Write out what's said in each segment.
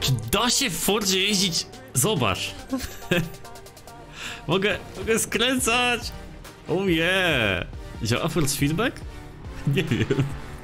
Czy da się w Fordzie jeździć? Zobacz. mogę skręcać. Oh yeah. Działa force feedback? Nie wiem.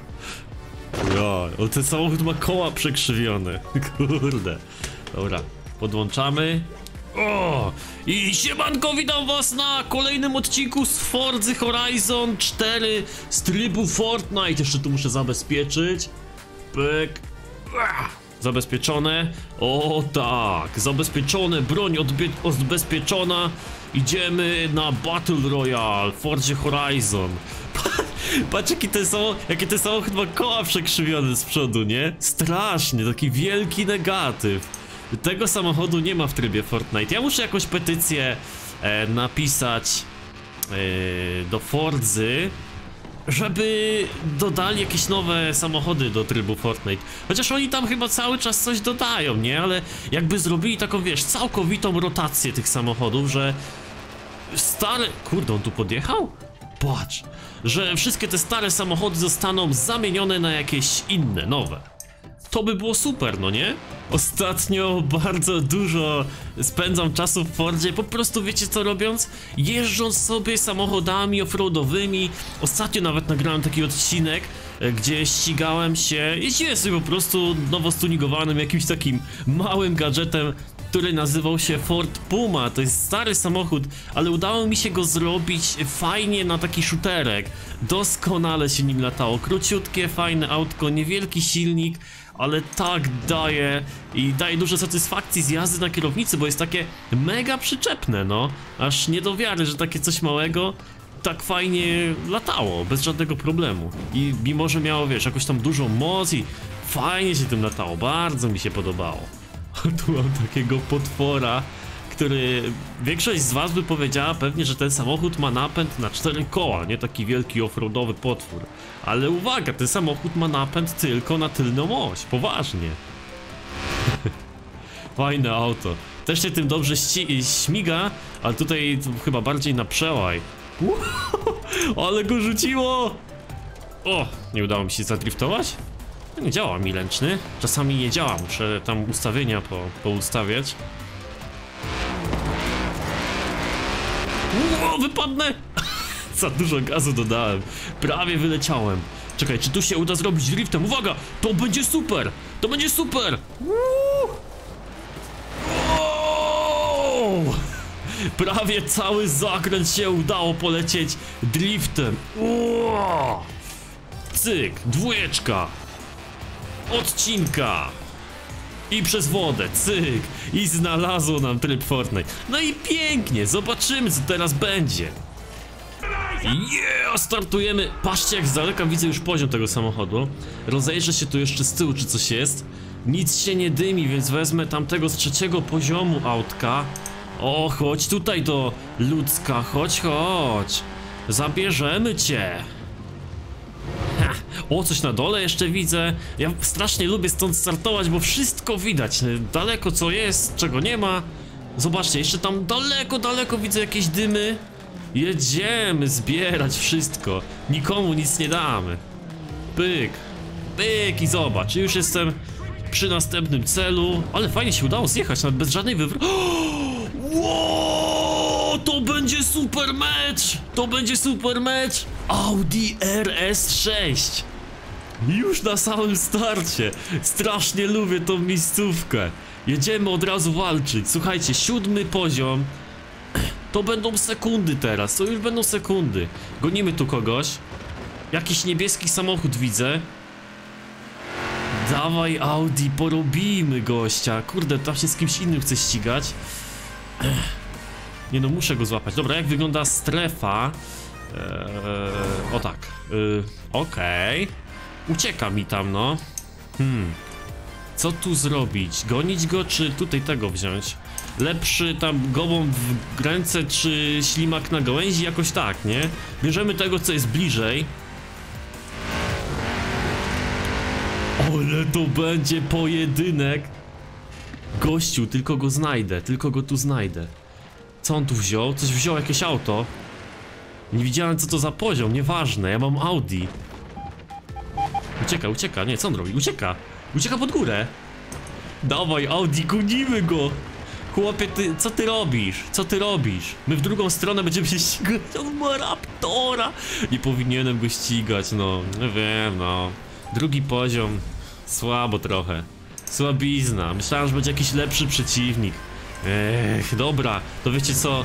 Ja, ale ten samochód ma koła przekrzywione. Kurde. Dobra, podłączamy. O! I siemanko, witam was na kolejnym odcinku z Forza Horizon 4 z trybu Fortnite. Jeszcze tu muszę zabezpieczyć. Pyk. Zabezpieczone. O tak, zabezpieczone, broń odbezpieczona. Idziemy na Battle Royale, Forza Horizon. Patrz jaki ten samochód ma koła przekrzywione z przodu, nie? Strasznie, taki wielki negatyw. Tego samochodu nie ma w trybie Fortnite. Ja muszę jakąś petycję napisać do Forzy, żeby dodali jakieś nowe samochody do trybu Fortnite. Chociaż oni tam chyba cały czas coś dodają, nie? Ale jakby zrobili taką, wiesz, całkowitą rotację tych samochodów, że stare... Kurde, on tu podjechał? Patrz, że wszystkie te stare samochody zostaną zamienione na jakieś inne, nowe. To by było super, no nie? Ostatnio bardzo dużo spędzam czasu w Fordzie, po prostu wiecie co robiąc? Jeżdżąc sobie samochodami offroadowymi. Ostatnio nawet nagrałem taki odcinek, gdzie jeździłem sobie po prostu nowo stunigowanym jakimś takim małym gadżetem, który nazywał się Ford Puma. To jest stary samochód, ale udało mi się go zrobić fajnie na taki shooterek. Doskonale się nim latało. Króciutkie, fajne autko, niewielki silnik, ale tak daje i daje dużo satysfakcji z jazdy na kierownicy, bo jest takie mega przyczepne, no. Aż nie do wiary, że takie coś małego tak fajnie latało, bez żadnego problemu. I mimo, że miało, wiesz, jakąś tam dużą moc i fajnie się tym latało, bardzo mi się podobało. Tu mam takiego potwora, który... Większość z was by powiedziała pewnie, że ten samochód ma napęd na 4 koła, nie taki wielki offroadowy potwór. Ale uwaga, ten samochód ma napęd tylko na tylną oś, poważnie. Fajne auto. Też się tym dobrze śmiga, ale tutaj chyba bardziej na przełaj. Ale go rzuciło! O, nie udało mi się zadriftować? Nie działa mi ręczny. Czasami nie działa, muszę tam ustawienia poustawiać. Wypadnę! Za dużo gazu dodałem. Prawie wyleciałem. Czekaj, czy tu się uda zrobić driftem? Uwaga! To będzie super! To będzie super! Prawie cały zakręt się udało polecieć driftem. Cyk, dwójeczka. Odcinka. I przez wodę, cyk. I znalazło nam tryb Fortnite. No i pięknie, zobaczymy co teraz będzie. Yeah, startujemy. Patrzcie jak z daleka widzę już poziom tego samochodu. Rozejrzę się tu jeszcze z tyłu czy coś jest. Nic się nie dymi, więc wezmę tamtego z 3. poziomu autka. O, chodź tutaj do ludzka, chodź. Zabierzemy cię. O, coś na dole jeszcze widzę. Ja strasznie lubię stąd startować, bo wszystko widać. Daleko co jest, czego nie ma. Zobaczcie, jeszcze tam daleko widzę jakieś dymy. Jedziemy zbierać wszystko. Nikomu nic nie damy. Pyk, pyk i zobacz, już jestem przy następnym celu. Ale fajnie się udało zjechać, nawet bez żadnej Wow, to będzie super mecz! To będzie super mecz! Audi RS6. Już na samym starcie. Strasznie lubię tą miejscówkę. Jedziemy od razu walczyć. Słuchajcie, 7. poziom. To będą sekundy teraz, to już będą sekundy. Gonimy tu kogoś. Jakiś niebieski samochód widzę. Dawaj Audi, porobimy gościa. Kurde, tam się z kimś innym chce ścigać. Nie no, muszę go złapać. Dobra, jak wygląda strefa? O tak. Okej. Ucieka mi tam, no. Co tu zrobić? Gonić go, czy tutaj tego wziąć? Lepszy tam gołąb w ręce, czy ślimak na gałęzi? Jakoś tak, nie? Bierzemy tego, co jest bliżej. Ale to będzie pojedynek. Gościu, tylko go znajdę, tylko go tu znajdę. Co on tu wziął? Coś wziął, jakieś auto. Nie widziałem co to za poziom, nieważne, ja mam Audi. Ucieka, nie, co on robi? Ucieka pod górę. Dawaj, Audi, gonimy go! Chłopie, co ty robisz? Co ty robisz? My w drugą stronę będziemy się ścigać, on ma Raptora! Nie powinienem go ścigać, no, nie wiem, no. Drugi poziom, słabo trochę. Słabizna, myślałem, że będzie jakiś lepszy przeciwnik. Dobra, to wiecie co?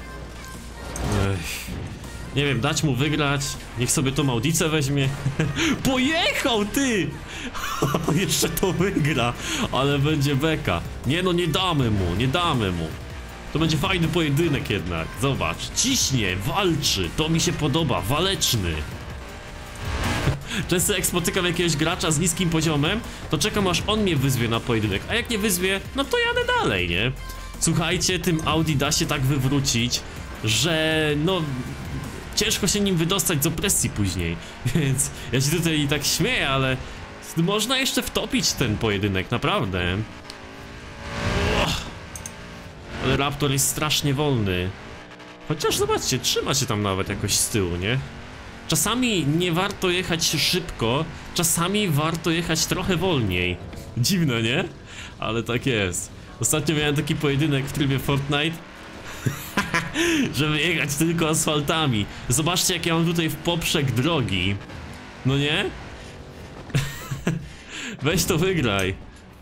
Nie wiem, dać mu wygrać. Niech sobie tą Audicę weźmie. Pojechał, ty! Jeszcze to wygra, ale będzie beka. Nie no, nie damy mu, nie damy mu. To będzie fajny pojedynek jednak. Zobacz, ciśnie, walczy. To mi się podoba, waleczny. Często jak spotykam jakiegoś gracza z niskim poziomem, to czekam aż on mnie wyzwie na pojedynek. A jak nie wyzwie, no to jadę dalej, nie? Słuchajcie, tym Audi da się tak wywrócić, że no... ciężko się nim wydostać z opresji później. Więc ja się tutaj tak śmieję, ale... można jeszcze wtopić ten pojedynek, naprawdę. Ale Raptor jest strasznie wolny. Chociaż zobaczcie, trzyma się tam nawet jakoś z tyłu, nie? Czasami nie warto jechać szybko, czasami warto jechać trochę wolniej. Dziwne, nie? Ale tak jest. Ostatnio miałem taki pojedynek w trybie Fortnite, żeby jechać tylko asfaltami. Zobaczcie, jak ja mam tutaj w poprzek drogi. No nie? Weź to wygraj.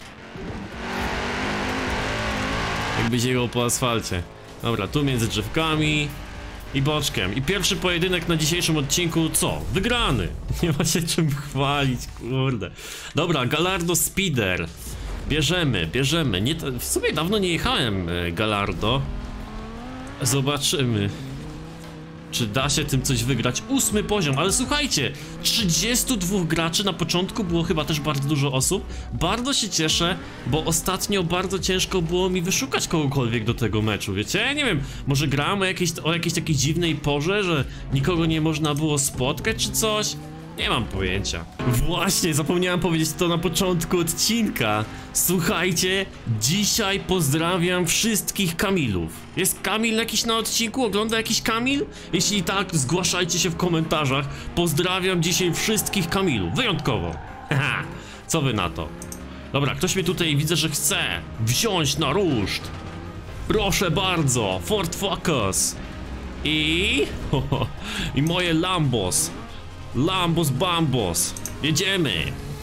Jakbyś jechał po asfalcie. Dobra, tu między drzewkami i boczkiem. I pierwszy pojedynek na dzisiejszym odcinku, co? Wygrany. Nie ma się czym chwalić, kurde. Dobra, Gallardo Speeder. Bierzemy. Nie, w sumie dawno nie jechałem Gallardo. Zobaczymy, czy da się tym coś wygrać. 8 poziom, ale słuchajcie, 32 graczy, na początku było chyba też bardzo dużo osób. Bardzo się cieszę, bo ostatnio bardzo ciężko było mi wyszukać kogokolwiek do tego meczu, wiecie? Ja nie wiem, może grałem o jakiejś takiej dziwnej porze, że nikogo nie można było spotkać czy coś? Nie mam pojęcia. Właśnie, zapomniałem powiedzieć to na początku odcinka. Słuchajcie, dzisiaj pozdrawiam wszystkich Kamilów. Jest Kamil jakiś na odcinku? Ogląda jakiś Kamil? Jeśli tak, zgłaszajcie się w komentarzach. Pozdrawiam dzisiaj wszystkich Kamilów, wyjątkowo. Haha, co wy na to? Dobra, ktoś mnie tutaj widzę, że chce wziąć na ruszt. Proszę bardzo, Ford Focus. I moje Lambos. Lambos Bambos. Jedziemy.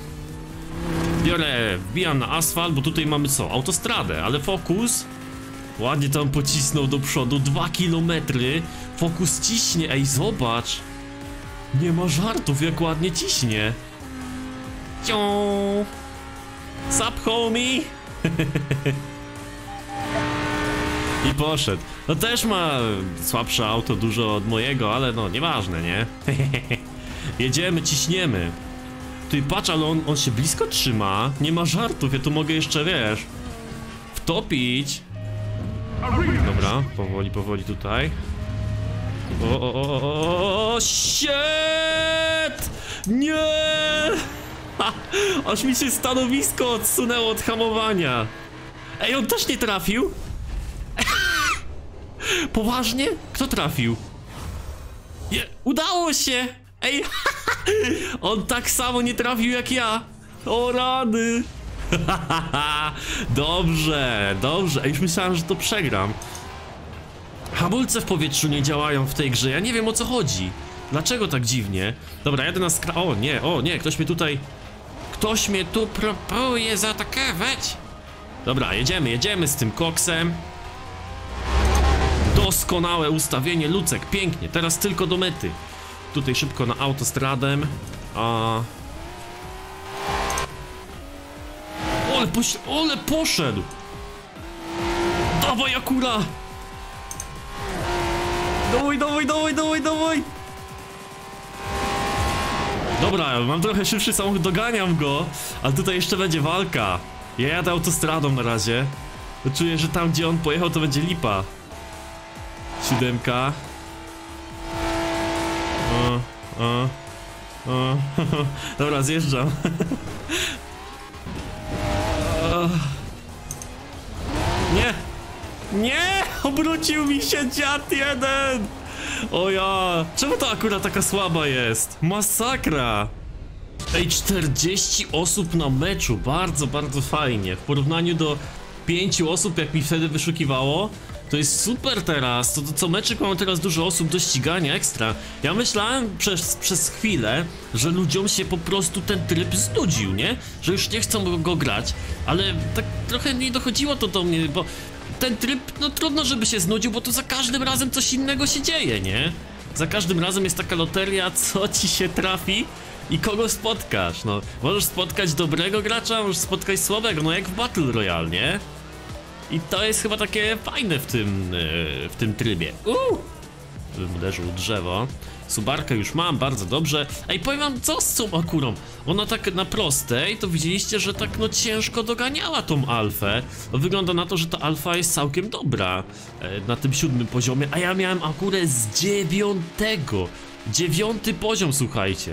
Wbijam na asfalt, bo tutaj mamy co? Autostradę, ale Focus ładnie tam pocisnął do przodu. 2 km. Focus ciśnie, ej, zobacz. Nie ma żartów, jak ładnie ciśnie. Cią. Sup, homie. I poszedł. No też ma słabsze auto dużo od mojego, ale no nieważne, nie? Jedziemy, ciśniemy. Ty patrz, ale on się blisko trzyma. Nie ma żartów, ja tu mogę jeszcze, wiesz, wtopić. Dobra, powoli tutaj. O, shit! Nie! Aż mi się stanowisko odsunęło od hamowania. Ej, on też nie trafił? Poważnie? Kto trafił? Udało się! Ej, on tak samo nie trafił jak ja. O rany. Dobrze. Ej, już myślałem, że to przegram. Hamulce w powietrzu nie działają w tej grze. Ja nie wiem, o co chodzi. Dlaczego tak dziwnie? Dobra, jadę na O nie, ktoś mnie tu próbuje zaatakować. Dobra, jedziemy z tym koksem. Doskonałe ustawienie, Lucek, pięknie, teraz tylko do mety. Tutaj szybko na autostradę. Ole poszedł! Dawaj, Akura! Dawaj! Dobra, mam trochę szybszy samochód, doganiam go. Ale tutaj jeszcze będzie walka. Ja jadę autostradą na razie. Czuję, że tam, gdzie on pojechał, to będzie lipa. 7. Dobra, zjeżdżam. Nie! Obrócił mi się dziad jeden! O ja! Czemu to akurat taka słaba jest? Masakra! Ej, 40 osób na meczu, bardzo, bardzo fajnie. W porównaniu do 5 osób, jak mi wtedy wyszukiwało, to jest super teraz. To co meczek mamy teraz dużo osób do ścigania, ekstra. Ja myślałem przez chwilę, że ludziom się po prostu ten tryb znudził, nie? Że już nie chcą go grać, ale tak trochę nie dochodziło to do mnie, bo ten tryb, no trudno, żeby się znudził, bo tu za każdym razem coś innego się dzieje, nie? Za każdym razem jest taka loteria, co ci się trafi i kogo spotkasz, no. Możesz spotkać dobrego gracza, możesz spotkać słabego, no jak w Battle Royale, nie? I to jest chyba takie fajne w tym trybie. Uderzył drzewo. Subarkę już mam, bardzo dobrze. Ej, powiem wam, co z tą Akurą? Ona tak na prostej, to widzieliście, że tak no ciężko doganiała tą alfę. No, wygląda na to, że ta alfa jest całkiem dobra na tym 7. poziomie, a ja miałem Akurę z 9. 9. poziom, słuchajcie.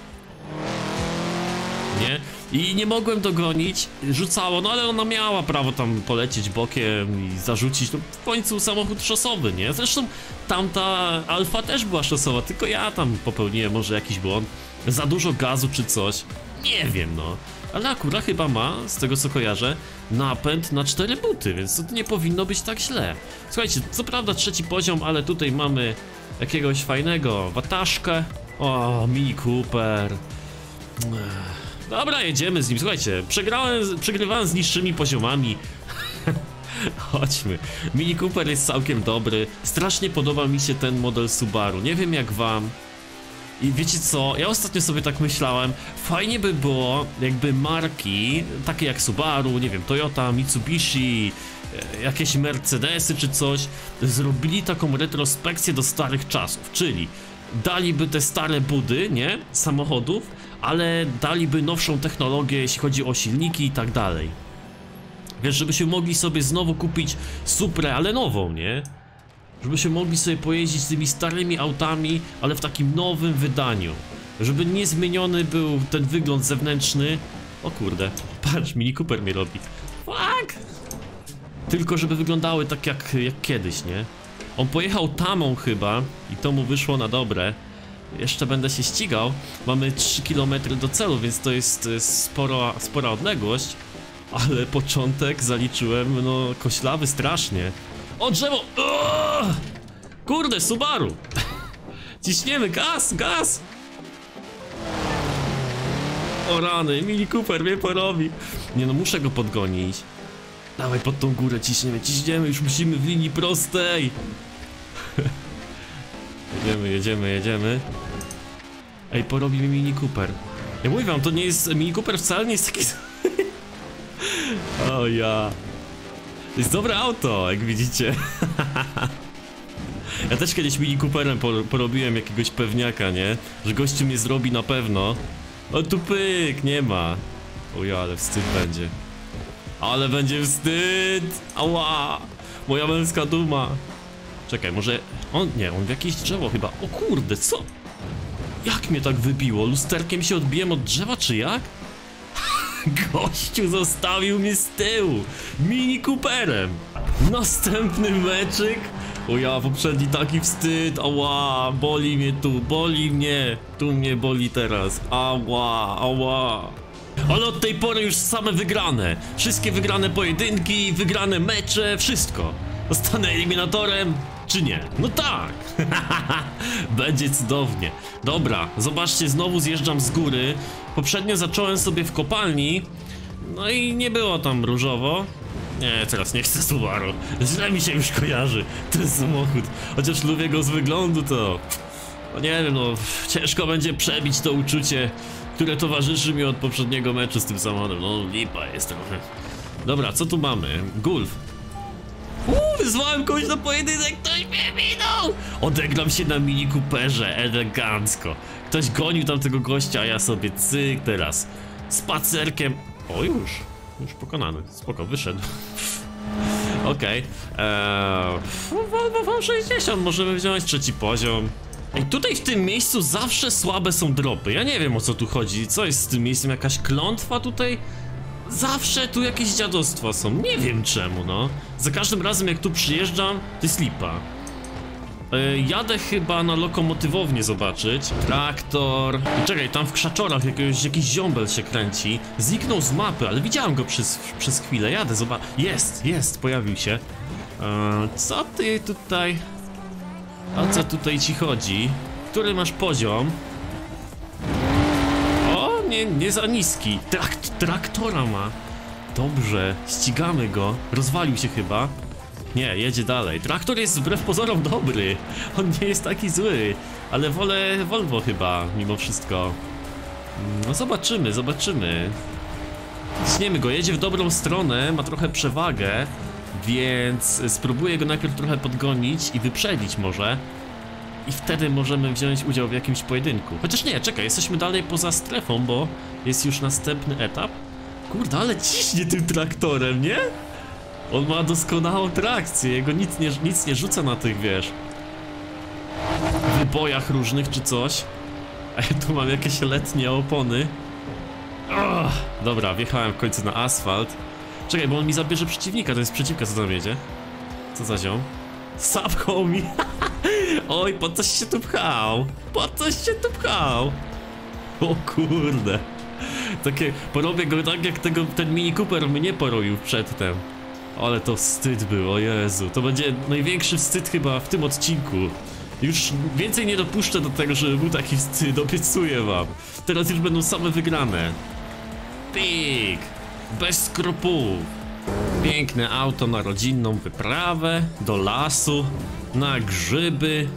Nie? I nie mogłem dogonić, rzucało, no ale ona miała prawo tam polecieć bokiem i zarzucić, no w końcu samochód szosowy, nie? Zresztą tamta alfa też była szosowa, tylko ja tam popełniłem może jakiś błąd, za dużo gazu czy coś, nie wiem no. Ale Akura chyba ma, z tego co kojarzę, napęd na 4 buty, więc to nie powinno być tak źle. Słuchajcie, co prawda 3. poziom, ale tutaj mamy jakiegoś fajnego wataszkę. O, Mini Cooper. Dobra, jedziemy z nim. Słuchajcie, przegrywałem z niższymi poziomami. Chodźmy. Mini Cooper jest całkiem dobry. Strasznie podoba mi się ten model Subaru. Nie wiem jak wam. I wiecie co? Ja ostatnio sobie tak myślałem. Fajnie by było, jakby marki takie jak Subaru, nie wiem, Toyota, Mitsubishi, jakieś Mercedesy czy coś, zrobili taką retrospekcję do starych czasów. Czyli daliby te stare budy, nie? Samochodów, ale daliby nowszą technologię, jeśli chodzi o silniki i tak dalej. Wiesz, żebyśmy mogli sobie znowu kupić Suprę, ale nową, nie? Żebyśmy mogli sobie pojeździć tymi starymi autami, ale w takim nowym wydaniu. Żeby nie zmieniony był ten wygląd zewnętrzny. O kurde, patrz, Mini Cooper mnie robi. Fuck! Tylko żeby wyglądały tak jak kiedyś, nie? On pojechał tamą chyba i to mu wyszło na dobre. Jeszcze będę się ścigał. Mamy 3 km do celu, więc to jest spora odległość. Ale początek zaliczyłem, no, koślawy strasznie. O, drzewo! Kurde, Subaru! Ciśniemy, gaz, gaz! O rany, Mini Cooper mnie porobi. Nie no, muszę go podgonić. Dawaj pod tą górę, ciśniemy, już musimy w linii prostej. Jedziemy. Ej, porobi mi Mini Cooper. Ja mówię wam, to nie jest... Mini Cooper wcale nie jest taki... O ja... To jest dobre auto, jak widzicie. Ja też kiedyś Mini Cooperem porobiłem jakiegoś pewniaka, nie? Że gościu mnie zrobi na pewno. O tu pyk, nie ma. O ja, ale wstyd będzie. Ale będzie wstyd! Ała! Moja męska duma. Czekaj, może... On w jakieś drzewo chyba. O kurde, co? Jak mnie tak wybiło? Lusterkiem się odbiłem od drzewa, czy jak? Gościu zostawił mnie z tyłu. Mini Cooperem. Następny meczyk. O ja, poprzedni taki wstyd. Ała, boli mnie tu, boli mnie. Tu mnie boli teraz. Ała. Ale od tej pory już same wygrane. Wszystkie wygrane pojedynki, wygrane mecze, wszystko. Zostanę eliminatorem, czy nie? No tak. Będzie cudownie. Dobra, zobaczcie, znowu zjeżdżam z góry. Poprzednio zacząłem sobie w kopalni. No i nie było tam różowo. Nie, teraz nie chcę Subaru. Źle mi się już kojarzy ten samochód. Chociaż lubię go z wyglądu, to... No nie wiem, no ciężko będzie przebić to uczucie, które towarzyszy mi od poprzedniego meczu z tym samochodem. No lipa jest trochę. Dobra, co tu mamy? Golf. Wyzwałem kogoś na pojedynek, ktoś mnie minął! Odegram się na Mini Cooperze, elegancko. Ktoś gonił tam tego gościa, a ja sobie cyk teraz. Spacerkiem. O, już pokonany. Spoko, wyszedł. Okej. Volvo 60, możemy wziąć 3. poziom. Ej, tutaj w tym miejscu zawsze słabe są dropy. Ja nie wiem, o co tu chodzi. Co jest z tym miejscem? Jakaś klątwa tutaj? Zawsze tu jakieś dziadostwa są. Nie wiem czemu, no. Za każdym razem jak tu przyjeżdżam, to jest lipa. Jadę chyba na lokomotywownię zobaczyć. Traktor. Czekaj, tam w krzaczorach jakiś ziombel się kręci. Zniknął z mapy, ale widziałem go przez chwilę. Jadę, zobacz. Jest, pojawił się. Co ty tutaj... O co tutaj ci chodzi? Który masz poziom? O, nie za niski. Traktora ma. Dobrze, ścigamy go. Rozwalił się chyba. Nie, jedzie dalej. Traktor jest wbrew pozorom dobry. On nie jest taki zły. Ale wolę Volvo chyba, mimo wszystko. No zobaczymy. Ciśniemy go, jedzie w dobrą stronę, ma trochę przewagę. Więc spróbuję go najpierw trochę podgonić i wyprzedzić może. I wtedy możemy wziąć udział w jakimś pojedynku. Chociaż nie, czekaj, jesteśmy dalej poza strefą, bo jest już następny etap. Kurde, ale ciśnie tym traktorem, nie? On ma doskonałą trakcję, jego nic nie rzuca na tych, wiesz, wybojach różnych czy coś. A ja tu mam jakieś letnie opony. Dobra, wjechałem w końcu na asfalt. Czekaj, bo on mi zabierze przeciwnika, to jest przeciwka, co tam jedzie. Co za ziom? Sapchał mi. Oj, po coś się tu pchał. O kurde. Takie, porobię go tak jak ten Mini Cooper mnie porobił przedtem. Ale to wstyd był, o Jezu. To będzie największy wstyd chyba w tym odcinku. Już więcej nie dopuszczę do tego, żeby był taki wstyd, obiecuję wam. Teraz już będą same wygrane. Pik! Bez skrupułów. Piękne auto na rodzinną wyprawę, do lasu, na grzyby.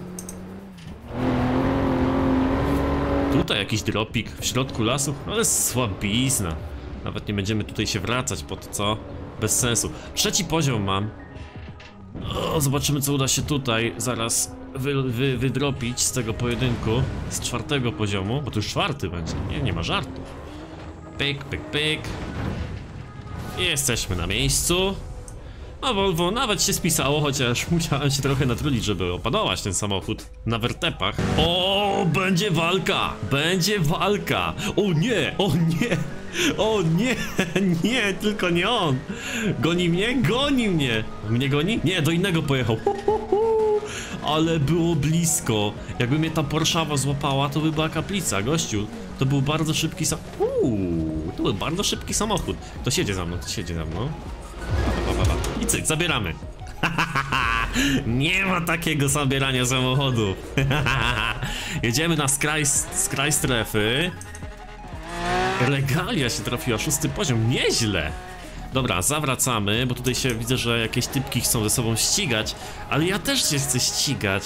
Tutaj jakiś dropik w środku lasu, ale słabizna. Nawet nie będziemy tutaj się wracać pod co? Bez sensu. Trzeci poziom mam. Zobaczymy, co uda się tutaj zaraz wydropić z tego pojedynku. Z czwartego poziomu, bo to już czwarty będzie. Nie ma żartów. Pyk. I jesteśmy na miejscu. A Volvo nawet się spisało, chociaż musiałem się trochę natrudzić, żeby opanować ten samochód na wertepach. O, będzie walka! O nie, nie, tylko nie on. Goni mnie. Mnie goni? Nie, do innego pojechał. Ale było blisko. Jakby mnie ta Porszawa złapała, to by była kaplica, gościu. To był bardzo szybki samochód. To siedzie za mną. I cyk, zabieramy. Nie ma takiego zabierania samochodu. Jedziemy na skraj strefy. Regalia się trafiła, 6. poziom, nieźle. Dobra, zawracamy, bo tutaj się widzę, że jakieś typki chcą ze sobą ścigać. Ale ja też się chcę ścigać.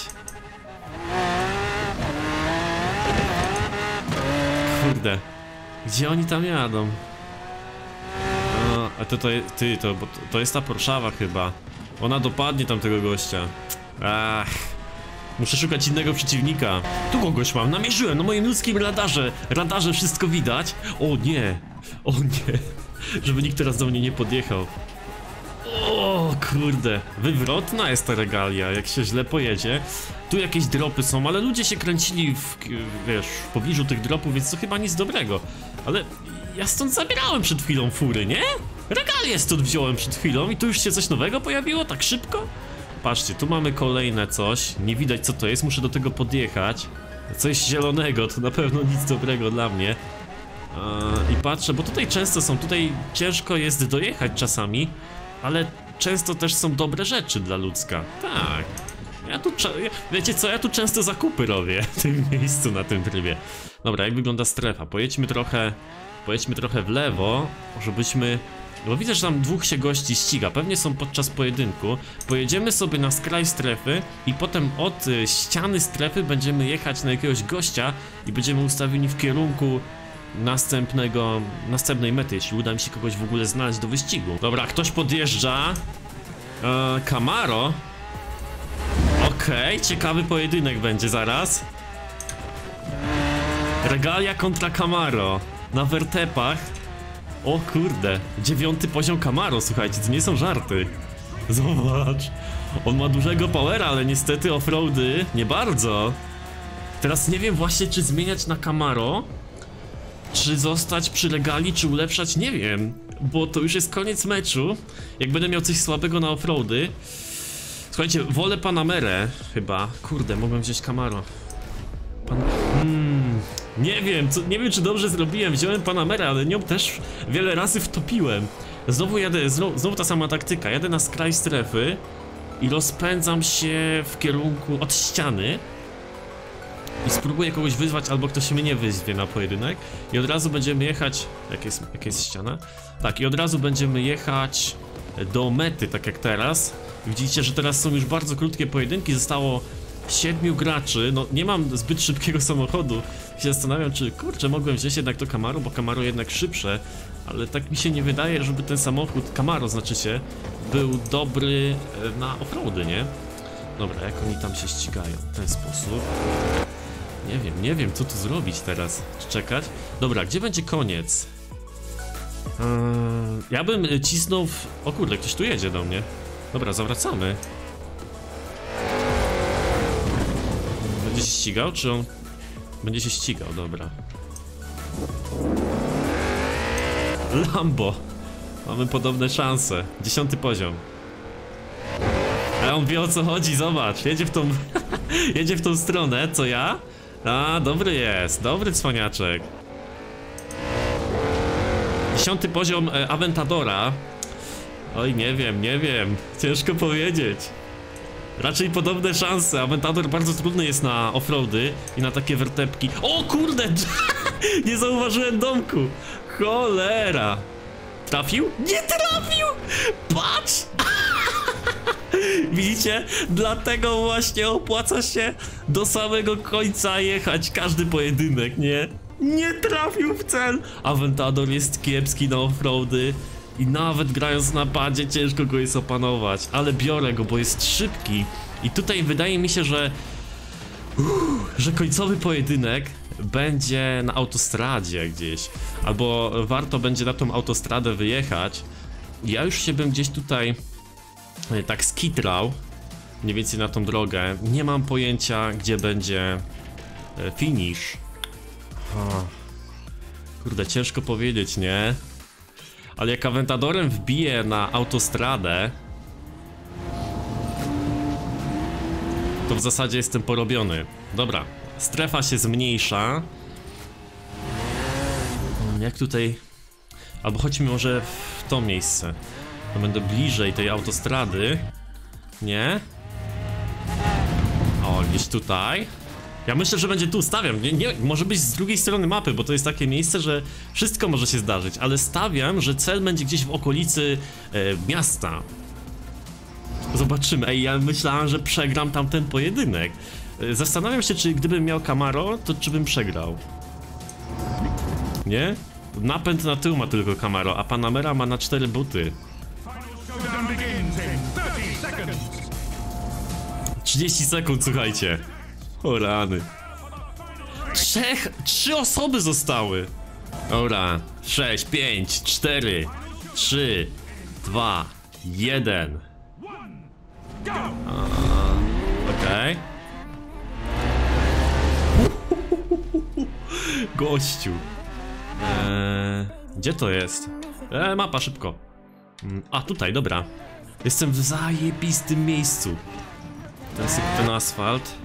Kurde, gdzie oni tam jadą? A to jest ta Porszawa chyba. Ona dopadnie tamtego gościa. Muszę szukać innego przeciwnika. Tu kogoś mam, namierzyłem na moim ludzkim radarze wszystko widać. O nie, żeby nikt teraz do mnie nie podjechał. O kurde, wywrotna jest ta regalia, jak się źle pojedzie. Tu jakieś dropy są, ale ludzie się kręcili w pobliżu tych dropów, więc to chyba nic dobrego. Ale ja stąd zabierałem przed chwilą fury, nie? Regalię stąd wziąłem przed chwilą i tu już się coś nowego pojawiło tak szybko? Patrzcie, tu mamy kolejne coś, nie widać co to jest, muszę do tego podjechać. Coś zielonego, to na pewno nic dobrego dla mnie. I patrzę, bo tutaj często są, tutaj ciężko jest dojechać czasami, ale często też są dobre rzeczy dla ludzka. Tak. Wiecie co, ja tu często zakupy robię w tym miejscu, na tym trybie. Dobra, jak wygląda strefa? Pojedźmy trochę w lewo, żebyśmy... Bo widzę, że tam dwóch się gości ściga, pewnie są podczas pojedynku. Pojedziemy sobie na skraj strefy i potem od ściany strefy będziemy jechać na jakiegoś gościa i będziemy ustawieni w kierunku następnej mety, jeśli uda mi się kogoś w ogóle znaleźć do wyścigu. Dobra, ktoś podjeżdża. Camaro. Okej, ciekawy pojedynek będzie zaraz. Regalia kontra Camaro. Na wertepach. O kurde, 9. poziom Camaro, słuchajcie, to nie są żarty. Zobacz. On ma dużego powera, ale niestety offroady nie bardzo. Teraz nie wiem właśnie, czy zmieniać na Camaro, czy zostać przy regalii, czy ulepszać, nie wiem. Bo to już jest koniec meczu. Jak będę miał coś słabego na offroady. Słuchajcie, wolę Panamerę chyba. Kurde, mogłem wziąć Camaro. Nie wiem, nie wiem czy dobrze zrobiłem. Wziąłem Panamerę, ale nią też wiele razy wtopiłem. Znowu jadę, znowu ta sama taktyka. Jadę na skraj strefy i rozpędzam się w kierunku od ściany. I spróbuję kogoś wyzwać, albo ktoś mnie wyzwie na pojedynek. I od razu będziemy jechać... Jaka jest ściana? Tak, i od razu będziemy jechać do mety, tak jak teraz. Widzicie, że teraz są już bardzo krótkie pojedynki. Zostało 7 graczy. No, nie mam zbyt szybkiego samochodu. Się zastanawiam, czy kurczę, mogłem wziąć jednak to Camaro, bo Camaro jednak szybsze. Ale tak mi się nie wydaje, żeby ten samochód, Camaro znaczy się, był dobry na offroady, nie? Dobra, jak oni tam się ścigają w ten sposób. Nie wiem co tu zrobić teraz. Czy czekać? Dobra, gdzie będzie koniec? Ja bym cisnął w... O kurde, ktoś tu jedzie do mnie. Dobra, zawracamy. Będzie się ścigał, czy on... Będzie się ścigał, dobra. Lambo. Mamy podobne szanse. 10. poziom. Ale on wie o co chodzi, zobacz. Jedzie w tą... jedzie w tą stronę, co ja? A, dobry jest, dobry cwaniaczek. 10. poziom Aventadora. Oj, nie wiem, ciężko powiedzieć. Raczej podobne szanse. Aventador bardzo trudny jest na offroady i na takie wertepki. O kurde! Nie zauważyłem domku. Cholera. Trafił? Nie trafił! Patrz! Widzicie? Dlatego właśnie opłaca się do samego końca jechać każdy pojedynek, nie? Nie trafił w cel! Aventador jest kiepski na offroady i nawet grając na padzie ciężko go jest opanować, ale biorę go, bo jest szybki i tutaj wydaje mi się, że końcowy pojedynek będzie na autostradzie gdzieś, albo warto będzie na tą autostradę wyjechać. Ja już się bym gdzieś tutaj tak skitrał mniej więcej na tą drogę. Nie mam pojęcia, gdzie będzie finish. Kurde, ciężko powiedzieć, nie? Ale jak Aventadorem wbiję na autostradę, to w zasadzie jestem porobiony. Dobra, strefa się zmniejsza. Jak tutaj... Albo chodźmy może w to miejsce. To będę bliżej tej autostrady. Nie? O, gdzieś tutaj. Ja myślę, że będzie tu, stawiam. Nie, może być z drugiej strony mapy, bo to jest takie miejsce, że wszystko może się zdarzyć. Ale stawiam, że cel będzie gdzieś w okolicy miasta. Zobaczymy. Ej, ja myślałem, że przegram tamten pojedynek. Zastanawiam się, czy gdybym miał Camaro, to czy bym przegrał. Nie? Napęd na tył ma tylko Camaro, a Panamera ma na 4 buty. 30 sekund, słuchajcie. O rany. 3 osoby zostały. Dobra. 6, 5, 4, 3, 2, 1. Okej. Gościu. Gdzie to jest? Mapa, szybko. A, tutaj, dobra. Jestem w zajebistym miejscu. Ten asfalt.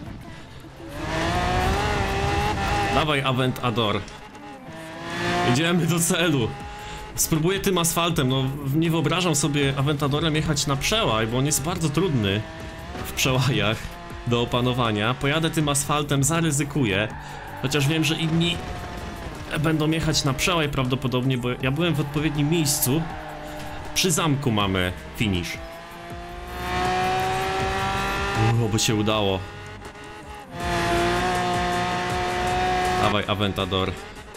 Dawaj, Aventador. Jedziemy do celu. Spróbuję tym asfaltem, no nie wyobrażam sobie Aventadorem jechać na przełaj, bo on jest bardzo trudny w przełajach do opanowania. Pojadę tym asfaltem, zaryzykuję. Chociaż wiem, że inni będą jechać na przełaj prawdopodobnie, bo ja byłem w odpowiednim miejscu. Przy zamku mamy finish. By się udało. Dawaj, Aventador.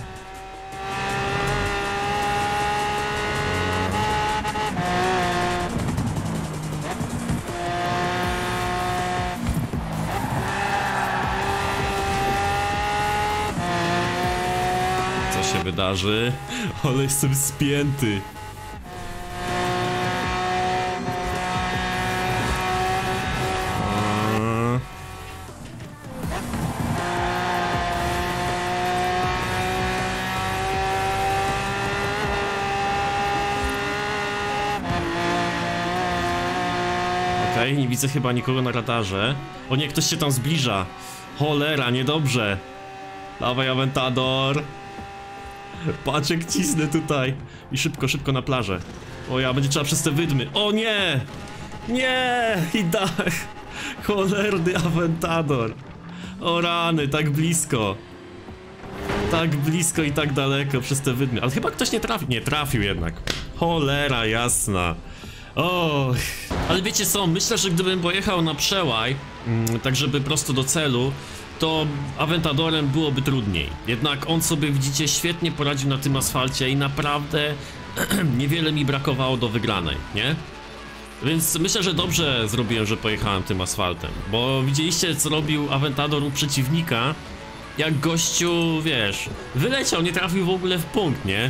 Co się wydarzy? Ale jestem spięty. Okej, nie widzę chyba nikogo na radarze. O nie, ktoś się tam zbliża. Cholera, niedobrze. Dawaj, Aventador. Patrz jak cisnę tutaj. I szybko, szybko na plażę. O ja, będzie trzeba przez te wydmy. O nie! Nie! I dach! Cholerny Aventador. O rany, tak blisko. Tak blisko i tak daleko przez te wydmy. Ale chyba ktoś nie trafił. Nie trafił jednak. Cholera jasna. O, ale wiecie co, myślę, że gdybym pojechał na przełaj, tak żeby prosto do celu, to Aventadorem byłoby trudniej. Jednak on sobie, widzicie, świetnie poradził na tym asfalcie i naprawdę niewiele mi brakowało do wygranej, nie? Więc myślę, że dobrze zrobiłem, że pojechałem tym asfaltem, bo widzieliście, co robił Aventador u przeciwnika, jak gościu, wiesz, wyleciał, nie trafił w ogóle w punkt, nie?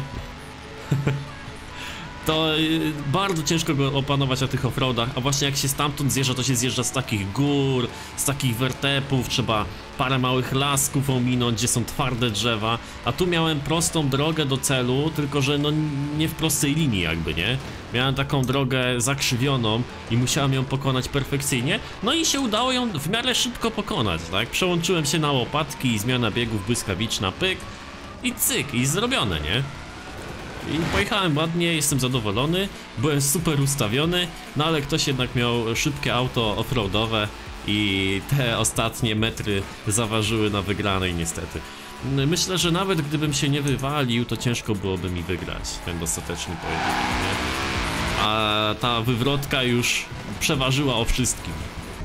To bardzo ciężko go opanować na tych offroadach, a właśnie jak się stamtąd zjeżdża, to się zjeżdża z takich gór, z takich wertepów, trzeba parę małych lasków ominąć, gdzie są twarde drzewa, a tu miałem prostą drogę do celu, tylko że no nie w prostej linii jakby, nie? Miałem taką drogę zakrzywioną i musiałem ją pokonać perfekcyjnie, no i się udało ją w miarę szybko pokonać, tak? Przełączyłem się na łopatki, zmiana biegów błyskawiczna, pyk i cyk, i zrobione, nie? I pojechałem ładnie, jestem zadowolony, byłem super ustawiony, no ale ktoś jednak miał szybkie auto offroadowe i te ostatnie metry zaważyły na wygranej niestety. Myślę, że nawet gdybym się nie wywalił, to ciężko byłoby mi wygrać ten ostateczny pojedynek, nie? A ta wywrotka już przeważyła o wszystkim.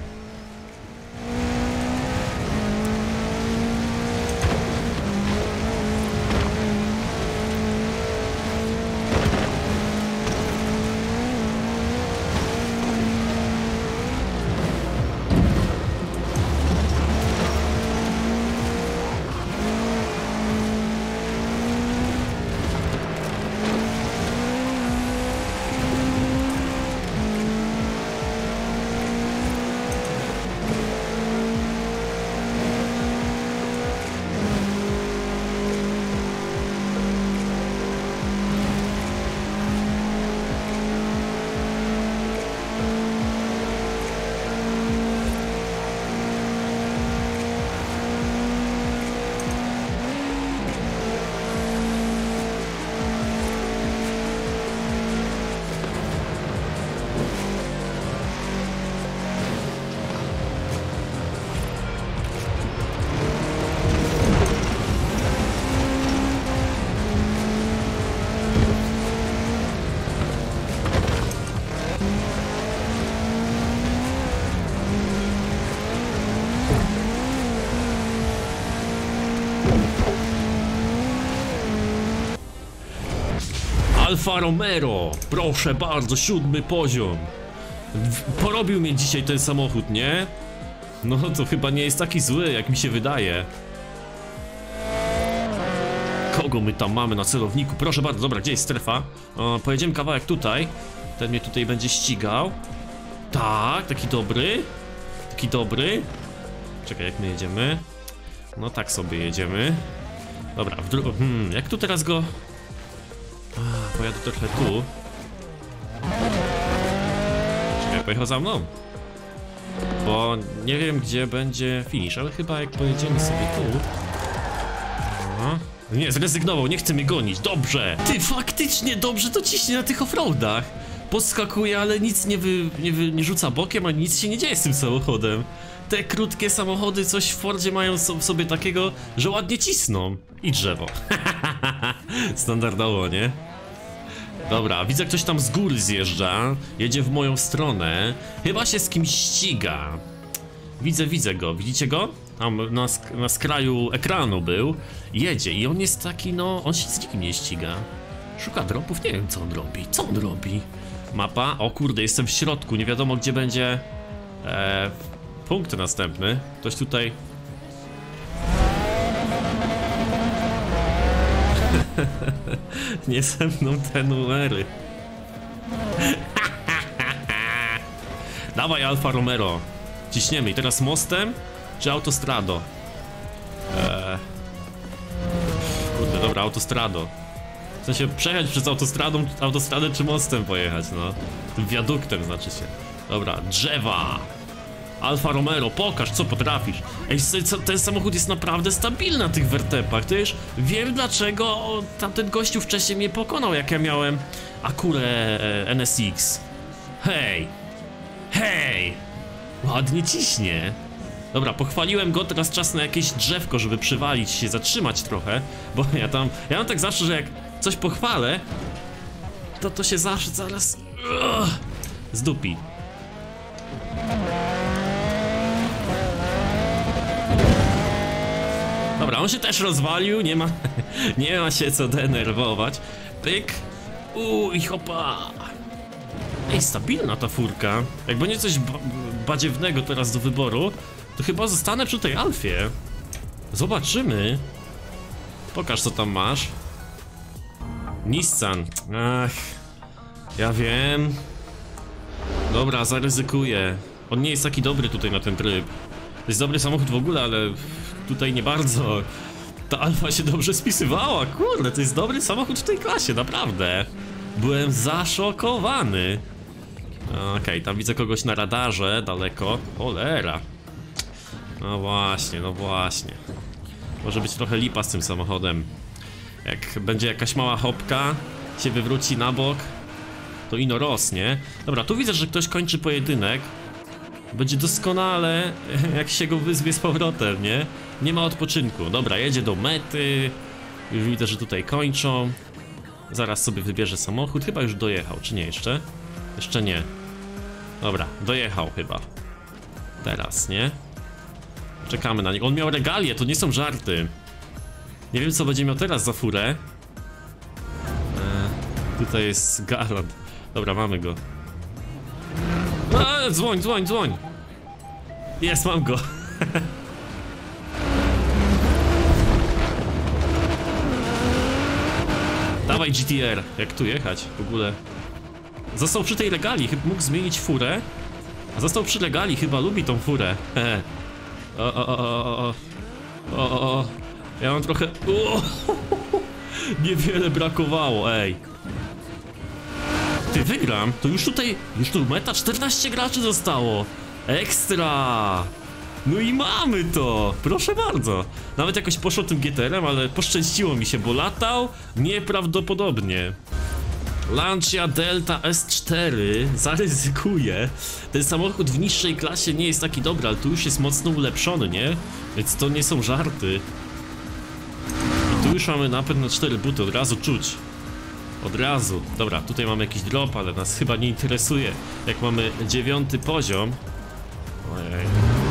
Alfa Romero, proszę bardzo, 7. poziom. Porobił mnie dzisiaj ten samochód, nie? No to chyba nie jest taki zły, jak mi się wydaje. Kogo my tam mamy na celowniku? Proszę bardzo, dobra, gdzie jest strefa? O, pojedziemy kawałek tutaj. Ten mnie tutaj będzie ścigał. Tak, taki dobry. Taki dobry. Czekaj, jak my jedziemy? No tak sobie jedziemy. Dobra, jak tu teraz go... Pojadę trochę tu. Czekaj, pojechał za mną. Bo nie wiem, gdzie będzie finish, ale chyba jak pojedziemy sobie tu... Aha. Nie, zrezygnował, nie chce mnie gonić, dobrze! Ty, faktycznie dobrze to ciśnie na tych offroadach. Podskakuje, ale nic nie rzuca bokiem, ani nic się nie dzieje z tym samochodem. Te krótkie samochody coś w Fordzie mają w sobie takiego, że ładnie cisną. I drzewo. Standardowo, nie? Dobra, widzę, ktoś tam z góry zjeżdża. Jedzie w moją stronę. Chyba się z kimś ściga. Widzę go, widzicie go? Tam na skraju ekranu był. Jedzie i on jest taki, no, on się z nikim nie ściga. Szuka dropów, nie wiem co on robi. Co on robi? Mapa, o kurde, jestem w środku, nie wiadomo gdzie będzie punkt następny. Ktoś tutaj... Nie ze mną te numery. Dawaj Alfa Romero. Ciśniemy i teraz mostem czy autostrado? Kurde, dobra, autostrado. W sensie przejechać przez autostradę czy mostem pojechać, no. Tym wiaduktem znaczy się. Dobra, drzewa. Alfa Romero, pokaż co potrafisz. Ej, ten samochód jest naprawdę stabilny na tych wertepach. To już wiem dlaczego tamten gościu wcześniej mnie pokonał, jak ja miałem Acurę NSX. Hej! Hej! Ładnie ciśnie. Dobra, pochwaliłem go, teraz czas na jakieś drzewko, żeby przywalić się, zatrzymać trochę. Bo ja mam tak zawsze, że jak coś pochwalę, to się zawsze zaraz zdupi. Dobra, on się też rozwalił, nie ma się co denerwować. Pyk. I hopa. Ej, stabilna ta furka. Jak będzie coś badziewnego teraz do wyboru, to chyba zostanę przy tej Alfie. Zobaczymy. Pokaż co tam masz. Nissan. Ach, ja wiem. Dobra, zaryzykuję. On nie jest taki dobry tutaj na ten tryb. To jest dobry samochód w ogóle, ale tutaj nie bardzo. Ta Alfa się dobrze spisywała, kurde, to jest dobry samochód w tej klasie, naprawdę. Byłem zaszokowany. Okej, tam widzę kogoś na radarze, daleko. Cholera. No właśnie, no właśnie. Może być trochę lipa z tym samochodem. Jak będzie jakaś mała hopka, się wywróci na bok, to ino rosnie. Dobra, tu widzę, że ktoś kończy pojedynek. Będzie doskonale, jak się go wyzwie z powrotem, nie? Nie ma odpoczynku. Dobra, jedzie do mety. Już widzę, że tutaj kończą. Zaraz sobie wybierze samochód. Chyba już dojechał, czy nie jeszcze? Jeszcze nie. Dobra, dojechał chyba. Teraz, nie? Czekamy na niego. On miał regalię, to nie są żarty. Nie wiem, co będzie miał teraz za furę. Tutaj jest Garant. Dobra, mamy go. Dzwoń, dzwoń, dzwoń. Jest, mam go. Dawaj GTR. Jak tu jechać w ogóle? Został przy tej regalii, chyba mógł zmienić furę. A został przy regalii, chyba lubi tą furę. O. Ja mam trochę... Niewiele brakowało, ej. Ty, wygram, to już tu meta 14 graczy zostało. Ekstra. No i mamy to, proszę bardzo. Nawet jakoś poszło tym GTR-em, ale poszczęściło mi się, bo latał nieprawdopodobnie. Lancia Delta S4, zaryzykuję. Ten samochód w niższej klasie nie jest taki dobry, ale tu już jest mocno ulepszony, nie? Więc to nie są żarty. I tu już mamy napęd na 4 buty, od razu czuć. Od razu. Dobra, tutaj mamy jakiś drop, ale nas chyba nie interesuje. Jak mamy 9 poziom. Ojej.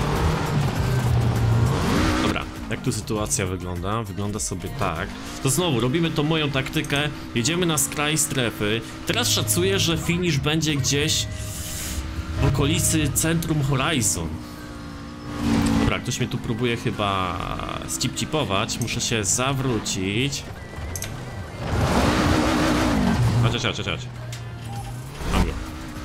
Dobra, jak tu sytuacja wygląda? Wygląda sobie tak. To znowu, robimy tą moją taktykę. Jedziemy na skraj strefy. Teraz szacuję, że finish będzie gdzieś w okolicy centrum Horizon. Dobra, ktoś mnie tu próbuje chyba scip-cipować. Muszę się zawrócić. Chodź. Mam go.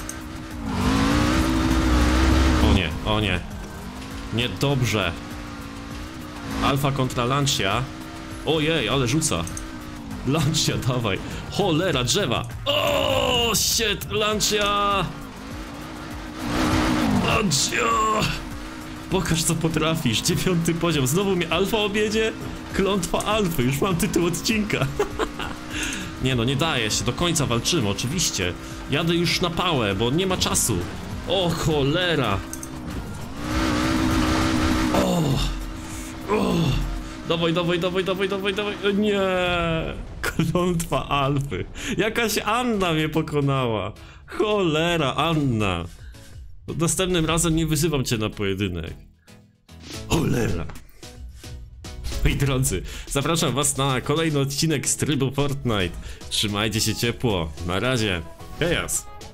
O nie. Niedobrze. Alfa kontra Lancia. Ojej, ale rzuca. Lancia, dawaj. Cholera, drzewa. O, shit, Lancia. Pokaż co potrafisz. 9 poziom. Znowu mnie Alfa objedzie. Klątwa Alfy. Już mam tytuł odcinka. Nie no, nie daje się, do końca walczymy, oczywiście. Jadę już na pałę, bo nie ma czasu. O cholera. Dawaj. Nie. Klątwa Alfy. Jakaś Anna mnie pokonała. Cholera, Anna. Następnym razem nie wyzywam cię na pojedynek. Cholera. Moi drodzy, zapraszam was na kolejny odcinek z trybu Fortnite. Trzymajcie się ciepło. Na razie. Hejas.